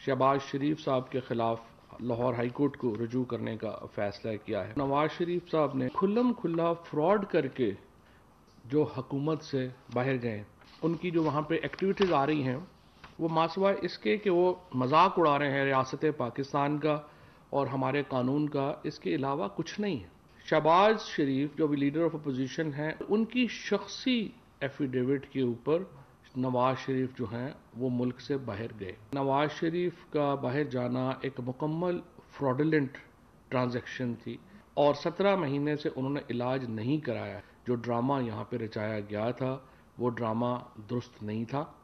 शहबाज शरीफ साहब के खिलाफ लाहौर हाई कोर्ट को रुजू करने का फैसला किया है। नवाज शरीफ साहब ने खुल्लम खुल्ला फ्रॉड करके जो हुकूमत से बाहर गए, उनकी जो वहाँ पे एक्टिविटीज़ आ रही हैं वो मासवा इसके कि वो मजाक उड़ा रहे हैं रियासत पाकिस्तान का और हमारे कानून का, इसके अलावा कुछ नहीं है। शहबाज शरीफ जो भी लीडर ऑफ अपोजिशन हैं, उनकी शख्सी एफिडेविट के ऊपर नवाज शरीफ जो हैं वो मुल्क से बाहर गए। नवाज शरीफ का बाहर जाना एक मुकम्मल फ्रॉडलेंट ट्रांजैक्शन थी और 17 महीने से उन्होंने इलाज नहीं कराया। जो ड्रामा यहाँ पे रचाया गया था वो ड्रामा दुरुस्त नहीं था।